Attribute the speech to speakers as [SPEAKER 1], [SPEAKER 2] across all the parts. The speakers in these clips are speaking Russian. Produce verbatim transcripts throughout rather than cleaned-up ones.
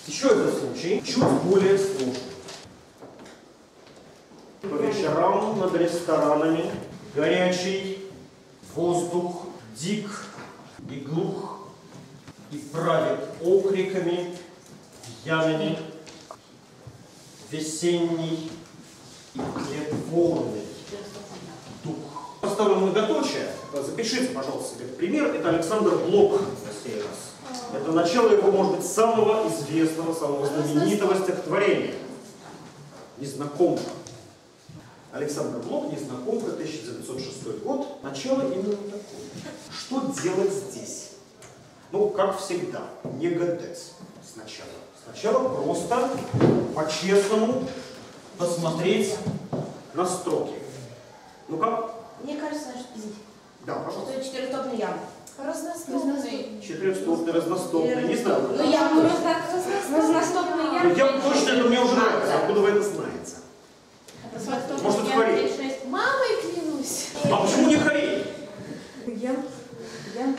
[SPEAKER 1] Еще один случай, чуть более сложный. По вечерам над ресторанами горячий воздух дик и глух и правит окриками пьяными весенний и тлетворный дух. Поставлю многоточие. Запишите, пожалуйста, себе пример. Это Александр Блок на сей раз. Это начало его, может быть, самого известного, самого знаменитого стихотворения. Незнакомка. Александр Блок, Незнакомка, тысяча девятьсот шестой год. Начало именно такое. Что делать здесь? Ну, как всегда, не гадать сначала. Сначала просто по-честному посмотреть на строки. Ну как?
[SPEAKER 2] Мне кажется, что здесь.
[SPEAKER 1] Да, пожалуйста.
[SPEAKER 2] Что четырехстопный ям.
[SPEAKER 3] Разностопный.
[SPEAKER 1] Четырехстопный, разностопный, не знаю.
[SPEAKER 2] Ну ям, разностопный ям.
[SPEAKER 1] Ну, я точно, это мне уже нравится. Откуда вы это знаете? Может, это хорей?
[SPEAKER 3] Мамой клянусь.
[SPEAKER 1] А почему не хорей?
[SPEAKER 2] Ям. Ям.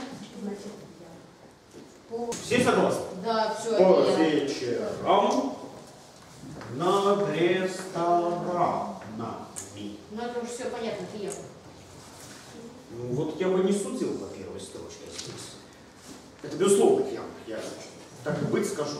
[SPEAKER 1] Все согласны?
[SPEAKER 3] Да, все.
[SPEAKER 1] По вечерам над ресторанами.
[SPEAKER 3] Ну это уже все понятно, ты ем.
[SPEAKER 1] Ну вот я бы не судил по первой строчке здесь. Это безусловно я, я так и быть скажу.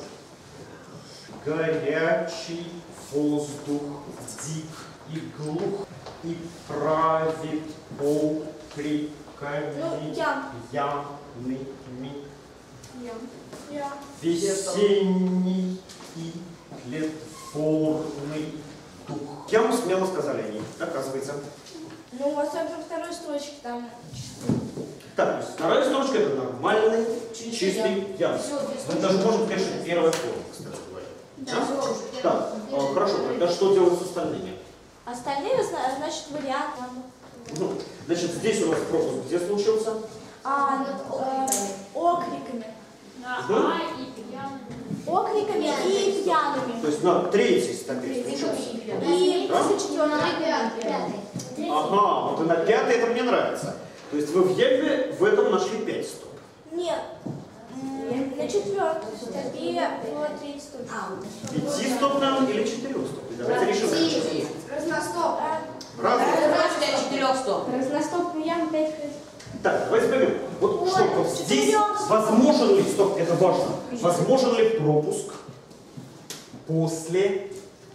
[SPEAKER 1] Горячий воздух дик и глух и правит окриками
[SPEAKER 2] Ну, ям.
[SPEAKER 1] ямными.
[SPEAKER 2] Ям. Ям.
[SPEAKER 1] Весенний и тлетворный дух. Ям смело сказали они, оказывается.
[SPEAKER 2] Ну, особенно второй строчки там.
[SPEAKER 1] Так, то есть вторая строчка это нормальный, чистый ям. Мы даже можем, конечно, первая форма, кстати говоря.
[SPEAKER 2] Да.
[SPEAKER 1] Так, а, хорошо, тогда что делать с остальными?
[SPEAKER 2] Остальные, зна- значит, вариант.
[SPEAKER 1] Ну, значит, здесь у нас пропуск где случился?
[SPEAKER 2] А, э, окриками.
[SPEAKER 3] На
[SPEAKER 1] Да?
[SPEAKER 3] А и пьяными.
[SPEAKER 2] Окриками и пьяными.
[SPEAKER 1] То есть на третьей стопе случился.
[SPEAKER 2] И
[SPEAKER 1] Да?
[SPEAKER 2] после четвертой.
[SPEAKER 1] Ага, вот и на пятой это мне нравится. То есть вы в Ельве в этом нашли пять стоп.
[SPEAKER 2] Нет. М, На четвертой стопе было треть стопе.
[SPEAKER 1] Пятистопным или четырехстопным? Давайте решим.
[SPEAKER 2] Разностоп.
[SPEAKER 1] Разные.
[SPEAKER 3] четырехстоп.
[SPEAKER 2] Разностопный ям пять.
[SPEAKER 1] Так, давайте поймем. Вот
[SPEAKER 2] Ой,
[SPEAKER 1] что, вот здесь
[SPEAKER 2] четырёх.
[SPEAKER 1] возможен ли, стоп, это важно, возможен ли пропуск после,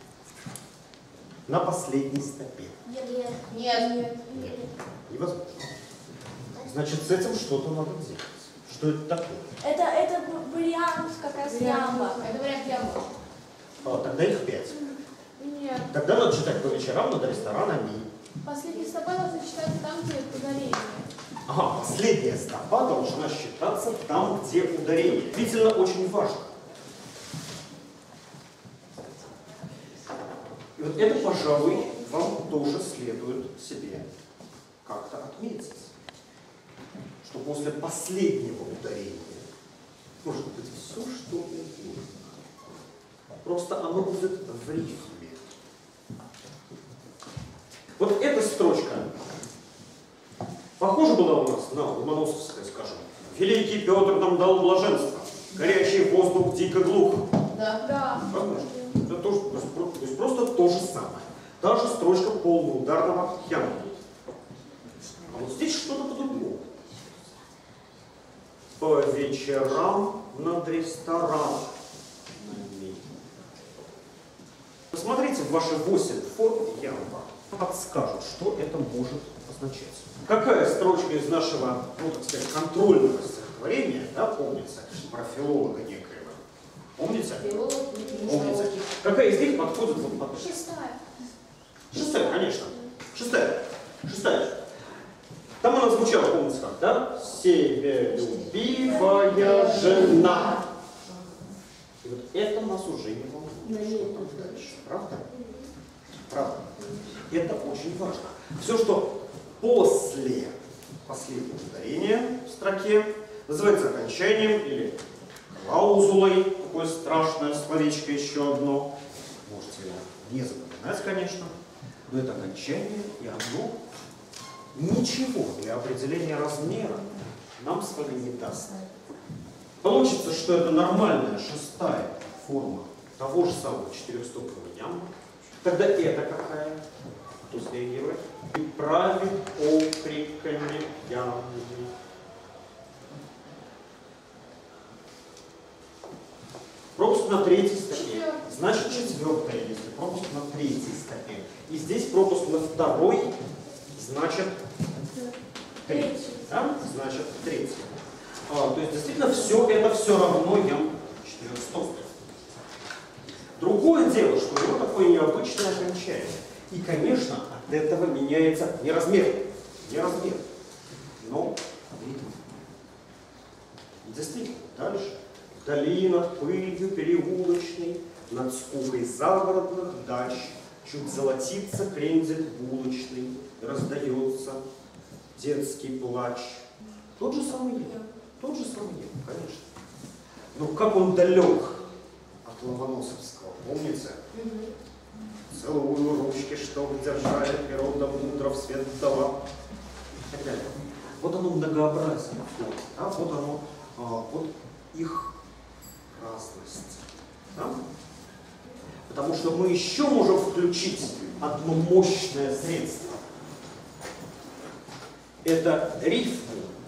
[SPEAKER 1] на последней стопе?
[SPEAKER 2] Нет.
[SPEAKER 3] Нет.
[SPEAKER 1] Невозможно. Значит, с этим что-то надо делать. Что это такое?
[SPEAKER 2] Это, это вариант как раз ямба.
[SPEAKER 3] Это вариант ямба.
[SPEAKER 1] А, тогда их пять.
[SPEAKER 3] Нет.
[SPEAKER 1] Тогда надо читать по вечерам над ресторанами.
[SPEAKER 3] Последний стопа должна считаться там, где ударение.
[SPEAKER 1] Ага, последняя стопа должна считаться там, где ударение. Действительно очень важно. И вот это, пожалуй, вам тоже следует себе как-то отметить. Что после последнего ударения может быть все, что угодно. Просто оно будет в рифме. Вот эта строчка похожа была у нас на ломоносовское, скажем. Великий Петр нам дал блаженство, горячий воздух дико глух.
[SPEAKER 3] Да. Да.
[SPEAKER 1] Возможно. Это тоже, то есть просто то же самое. Та же строчка полноударного яма. А вот здесь что-то по-другому. По вечерам над ресторанами. Посмотрите в ваши восемь форм яма. Подскажут, что это может означать. Какая строчка из нашего, ну так сказать, контрольного стихотворения, да, помнится, про филолога некоего? Помните? Помните. Какая из них подходит вот под...
[SPEAKER 3] Шестая.
[SPEAKER 1] Шестая, конечно. Шестая. Шестая. Там она звучала, помните как, да? Себелюбивая жена. И вот это нас уже не волнует. Что там дальше? Правда? Правда. Это очень важно. Все, что после последнего ударения в строке называется окончанием или клаузулой. Такое страшное словечко еще одно. Можете его не запоминать, конечно. Но это окончание, и оно ничего для определения размера нам с вами не даст. Получится, что это нормальная шестая форма того же самого четырехстопного ямба. Тогда это какая? Кто среагирует? И правит окриками ямби. Пропуск на третьей стопе. Значит, четвертая, если пропуск на третьей стопе. И здесь пропуск на второй, значит, третий. Да? Значит, третий. А, то есть, действительно, все это все равно ямб четырехстопный. Другое дело, что у него такое необычное окончание. И, конечно, от этого меняется не размер, не размер, но ритм. И действительно, дальше. Вдали над пылью переулочной, над скукой загородных дач, чуть золотится крендель булочный, раздается детский плач. Тот же самый я, тот же самый я, конечно. Но как он далек от Ломоносовского, помните? Целую ручки, что держали природа мудро в свет дала. И так далее. Вот оно многообразие, да? Вот оно, а, вот их разность. Да? Потому что мы еще можем включить одно мощное средство. Это рифму